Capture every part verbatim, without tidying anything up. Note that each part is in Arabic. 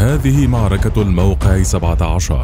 هذه معركة الموقع سبعة عشر.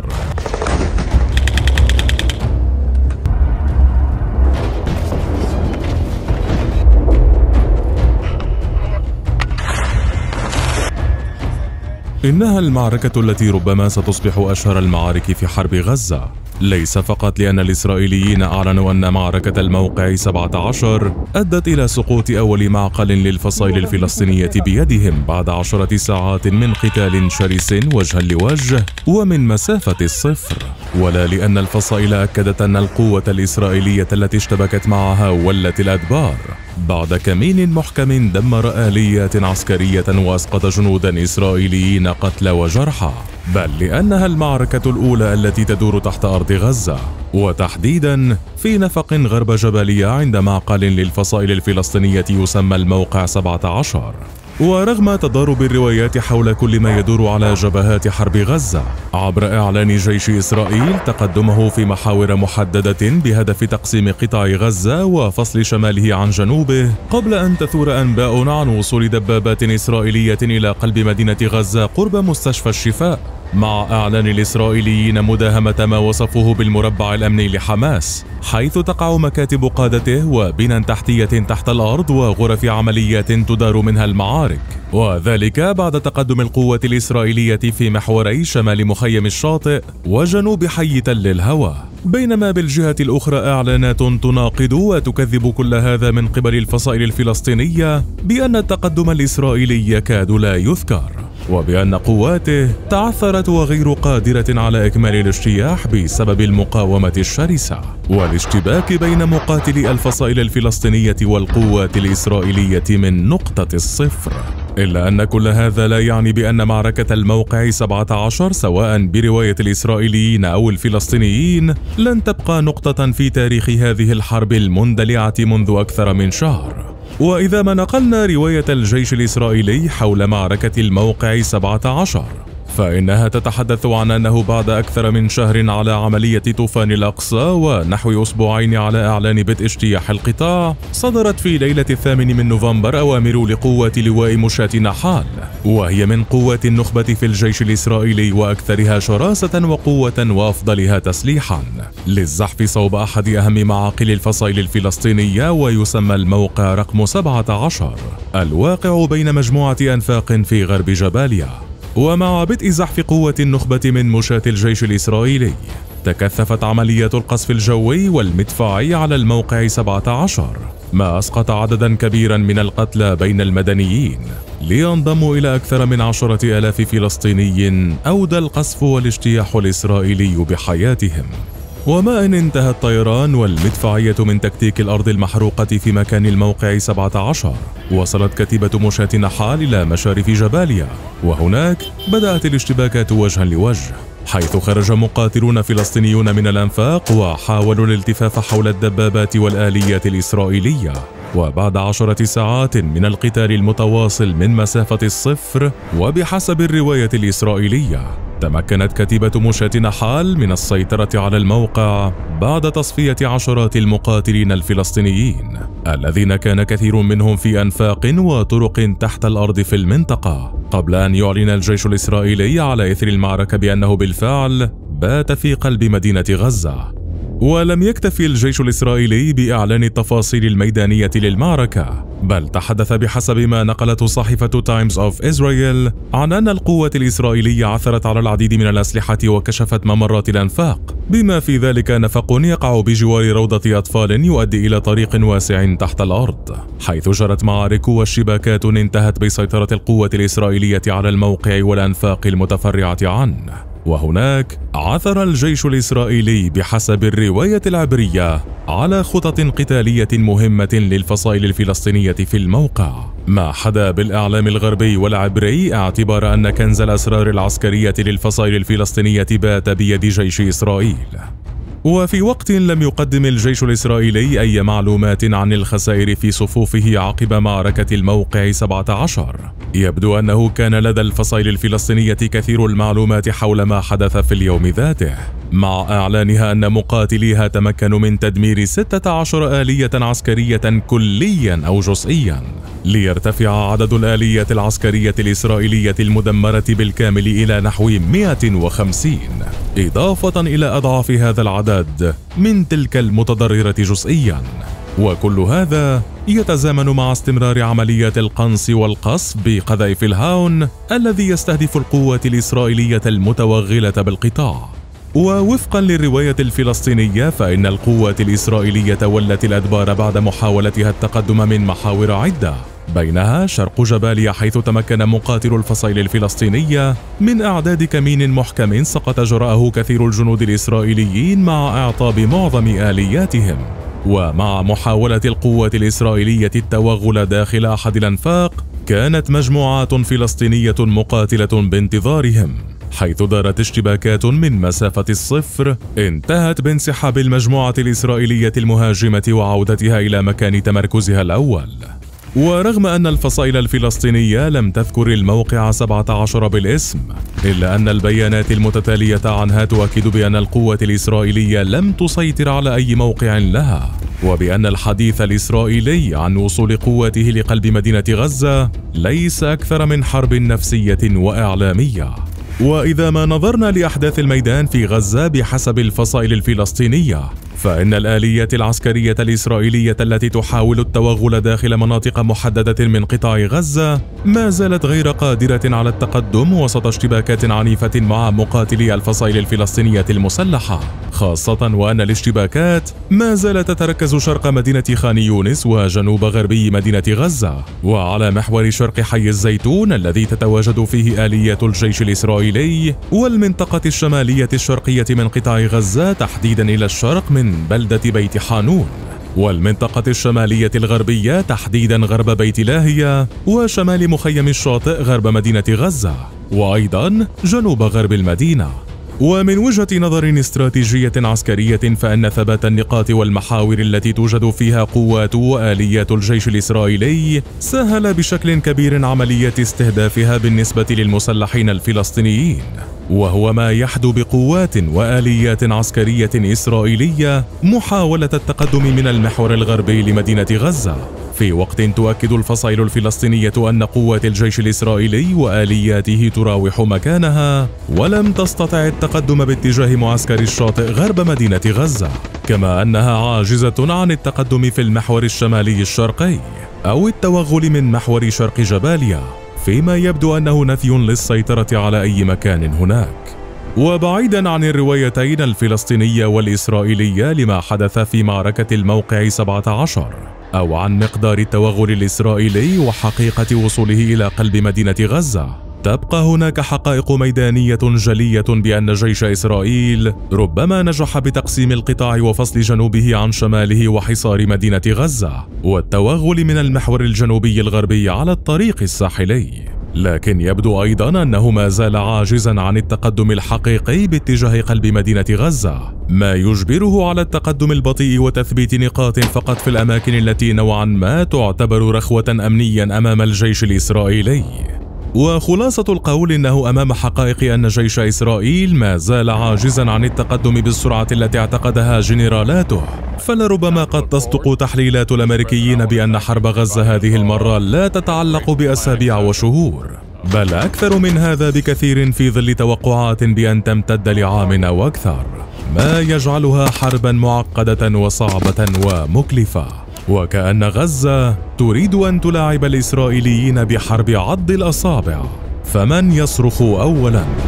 إنها المعركة التي ربما ستصبح أشهر المعارك في حرب غزة، ليس فقط لأن الإسرائيليين أعلنوا أن معركة الموقع سبعة عشر أدت إلى سقوط أول معقل للفصائل الفلسطينية بيدهم بعد عشرة ساعات من قتال شرس وجها لوجه ومن مسافة الصفر، ولا لأن الفصائل أكدت أن القوة الإسرائيلية التي اشتبكت معها ولت الأدبار بعد كمين محكم دمر آليات عسكرية وأسقط جنودا إسرائيليين قتلى وجرحى، بل لأنها المعركة الأولى التي تدور تحت أرض غزة، وتحديدا في نفق غرب جباليا عند معقل للفصائل الفلسطينية يسمى الموقع سبعة عشر. ورغم تضارب الروايات حول كل ما يدور على جبهات حرب غزة عبر إعلان جيش إسرائيل تقدمه في محاور محددة بهدف تقسيم قطاع غزة وفصل شماله عن جنوبه، قبل أن تثور أنباء عن وصول دبابات إسرائيلية إلى قلب مدينة غزة قرب مستشفى الشفاء، مع إعلان الإسرائيليين مداهمة ما وصفوه بالمربع الأمني لحماس، حيث تقع مكاتب قادته وبنى تحتية تحت الأرض وغرف عمليات تدار منها المعارك، وذلك بعد تقدم القوة الإسرائيلية في محوري شمال مخيم الشاطئ وجنوب حي تل الهوى. بينما بالجهة الأخرى إعلانات تناقض وتكذب كل هذا من قبل الفصائل الفلسطينية بأن التقدم الإسرائيلي يكاد لا يذكر، وبأن قواته تعثرت وغير قادرة على إكمال الاجتياح بسبب المقاومة الشرسة والاشتباك بين مقاتلي الفصائل الفلسطينية والقوات الإسرائيلية من نقطة الصفر. إلا أن كل هذا لا يعني بأن معركة الموقع سبعة عشر سواء برواية الإسرائيليين أو الفلسطينيين لن تبقى نقطة في تاريخ هذه الحرب المندلعة منذ أكثر من شهر. وإذا ما نقلنا رواية الجيش الإسرائيلي حول معركة الموقع سبعة عشر فإنها تتحدث عن أنه بعد أكثر من شهر على عملية طوفان الأقصى ونحو أسبوعين على إعلان بدء اجتياح القطاع، صدرت في ليلة الثامن من نوفمبر أوامر لقوات لواء مشاة نحال، وهي من قوات النخبة في الجيش الإسرائيلي وأكثرها شراسة وقوة وأفضلها تسليحا، للزحف صوب أحد أهم معاقل الفصائل الفلسطينية ويسمى الموقع رقم سبعة عشر، الواقع بين مجموعة أنفاق في غرب جباليا. ومع بدء زحف قوة النخبة من مشاة الجيش الإسرائيلي تكثفت عمليات القصف الجوي والمدفعي على الموقع سبعة عشر، ما أسقط عددا كبيرا من القتلى بين المدنيين، لينضموا إلى أكثر من عشرة آلاف فلسطيني أودى القصف والاجتياح الإسرائيلي بحياتهم. وما إن انتهى الطيران والمدفعية من تكتيك الأرض المحروقة في مكان الموقع سبعة عشر، وصلت كتيبة مشاة نحال إلى مشارف جباليا، وهناك بدأت الاشتباكات وجها لوجه، حيث خرج مقاتلون فلسطينيون من الأنفاق وحاولوا الالتفاف حول الدبابات والآليات الإسرائيلية. وبعد عشرة ساعات من القتال المتواصل من مسافة الصفر وبحسب الرواية الإسرائيلية، تمكنت كتيبة مشاة نحال من السيطرة على الموقع بعد تصفية عشرات المقاتلين الفلسطينيين الذين كان كثير منهم في أنفاق وطرق تحت الأرض في المنطقة، قبل أن يعلن الجيش الإسرائيلي على إثر المعركة بأنه بالفعل بات في قلب مدينة غزة. ولم يكتفي الجيش الإسرائيلي بإعلان التفاصيل الميدانية للمعركة، بل تحدث بحسب ما نقلته صحيفة تايمز أوف إسرائيل عن أن القوة الإسرائيلية عثرت على العديد من الأسلحة وكشفت ممرات الأنفاق، بما في ذلك نفق يقع بجوار روضة أطفال يؤدي إلى طريق واسع تحت الأرض، حيث جرت معارك واشتباكات انتهت بسيطرة القوة الإسرائيلية على الموقع والأنفاق المتفرعة عنه. وهناك عثر الجيش الإسرائيلي بحسب الرواية العبرية على خطط قتالية مهمة للفصائل الفلسطينية في الموقع، ما حدا بالإعلام الغربي والعبري اعتبار أن كنز الأسرار العسكرية للفصائل الفلسطينية بات بيد جيش إسرائيل. وفي وقت لم يقدم الجيش الإسرائيلي أي معلومات عن الخسائر في صفوفه عقب معركة الموقع سبعة عشر، يبدو أنه كان لدى الفصائل الفلسطينية كثير المعلومات حول ما حدث في اليوم ذاته، مع إعلانها أن مقاتليها تمكنوا من تدمير ستة عشر آلية عسكرية كليا أو جزئيا، ليرتفع عدد الآليات العسكرية الإسرائيلية المدمرة بالكامل إلى نحو مئة وخمسين، إضافة إلى أضعاف هذا العدد من تلك المتضررة جزئيا. وكل هذا يتزامن مع استمرار عمليات القنص والقصف بقذائف الهاون الذي يستهدف القوات الإسرائيلية المتوغلة بالقطاع. ووفقا للرواية الفلسطينية فإن القوات الإسرائيلية ولت الأدبار بعد محاولتها التقدم من محاور عدة، بينها شرق جباليا حيث تمكن مقاتل الفصائل الفلسطينية من إعداد كمين محكم سقط جراءه كثير الجنود الإسرائيليين مع إعطاب معظم آلياتهم. ومع محاولة القوات الإسرائيلية التوغل داخل أحد الأنفاق، كانت مجموعات فلسطينية مقاتلة بانتظارهم، حيث دارت اشتباكات من مسافة الصفر انتهت بانسحاب المجموعة الإسرائيلية المهاجمة وعودتها إلى مكان تمركزها الأول. ورغم أن الفصائل الفلسطينية لم تذكر الموقع سبعة عشر بالاسم، إلا أن البيانات المتتالية عنها تؤكد بأن القوة الإسرائيلية لم تسيطر على أي موقع لها، وبأن الحديث الإسرائيلي عن وصول قواته لقلب مدينة غزة ليس أكثر من حرب نفسية وإعلامية. وإذا ما نظرنا لأحداث الميدان في غزة بحسب الفصائل الفلسطينية، فإن الآليات العسكرية الإسرائيلية التي تحاول التوغل داخل مناطق محددة من قطاع غزة ما زالت غير قادرة على التقدم وسط اشتباكات عنيفة مع مقاتلي الفصائل الفلسطينية المسلحة، خاصة وأن الاشتباكات ما زالت تتركز شرق مدينة خان يونس وجنوب غربي مدينة غزة، وعلى محور شرق حي الزيتون الذي تتواجد فيه آليات الجيش الإسرائيلي، والمنطقة الشمالية الشرقية من قطاع غزة تحديدا إلى الشرق من بلدة بيت حانون، والمنطقة الشمالية الغربية تحديدا غرب بيت لاهيا وشمال مخيم الشاطئ غرب مدينة غزة، وأيضا جنوب غرب المدينة. ومن وجهة نظر استراتيجية عسكرية فإن ثبات النقاط والمحاور التي توجد فيها قوات وآليات الجيش الإسرائيلي سهل بشكل كبير عمليات استهدافها بالنسبة للمسلحين الفلسطينيين، وهو ما يحدو بقوات وآليات عسكرية إسرائيلية محاولة التقدم من المحور الغربي لمدينة غزة، في وقت تؤكد الفصائل الفلسطينية أن قوات الجيش الإسرائيلي وآلياته تراوح مكانها ولم تستطع التقدم باتجاه معسكر الشاطئ غرب مدينة غزة، كما أنها عاجزة عن التقدم في المحور الشمالي الشرقي أو التوغل من محور شرق جباليا، فيما يبدو أنه نفي للسيطرة على أي مكان هناك. وبعيدا عن الروايتين الفلسطينية والإسرائيلية لما حدث في معركة الموقع سبعة عشر، أو عن مقدار التوغل الإسرائيلي وحقيقة وصوله إلى قلب مدينة غزة، تبقى هناك حقائق ميدانية جلية بأن جيش إسرائيل ربما نجح بتقسيم القطاع وفصل جنوبه عن شماله وحصار مدينة غزة والتوغل من المحور الجنوبي الغربي على الطريق الساحلي، لكن يبدو أيضا أنه ما زال عاجزا عن التقدم الحقيقي باتجاه قلب مدينة غزة، ما يجبره على التقدم البطيء وتثبيت نقاط فقط في الأماكن التي نوعا ما تعتبر رخوة أمنيا أمام الجيش الإسرائيلي. وخلاصة القول أنه أمام حقائق أن جيش إسرائيل ما زال عاجزا عن التقدم بالسرعة التي اعتقدها جنرالاته، فلربما قد تصدق تحليلات الأمريكيين بأن حرب غزة هذه المرة لا تتعلق بأسابيع وشهور، بل أكثر من هذا بكثير في ظل توقعات بأن تمتد لعام أو أكثر، ما يجعلها حربا معقدة وصعبة ومكلفة، وكأن غزة تريد أن تلاعب الإسرائيليين بحرب عض الأصابع، فمن يصرخ أولاً؟